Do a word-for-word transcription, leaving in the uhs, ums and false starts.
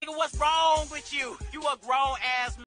What's wrong with you? You a grown ass